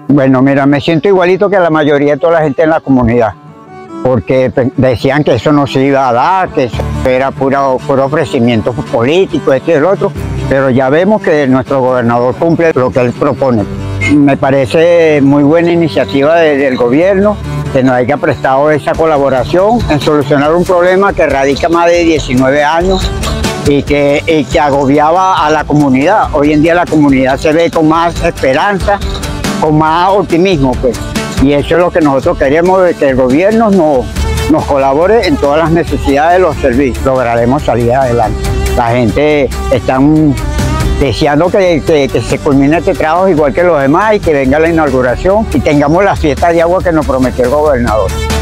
Bueno, mira, me siento igualito que la mayoría de toda la gente en la comunidad, porque decían que eso no se iba a dar, que eso era puro ofrecimiento político, esto y el otro, pero ya vemos que nuestro gobernador cumple lo que él propone. Me parece muy buena iniciativa del gobierno, que nos haya prestado esa colaboración en solucionar un problema que radica más de 19 años y que agobiaba a la comunidad. Hoy en día la comunidad se ve con más esperanza, con más optimismo, pues. Y eso es lo que nosotros queremos, de que el gobierno nos colabore en todas las necesidades de los servicios. Lograremos salir adelante. La gente está deseando que se culmine este trabajo igual que los demás y que venga la inauguración y tengamos la fiesta de agua que nos prometió el gobernador.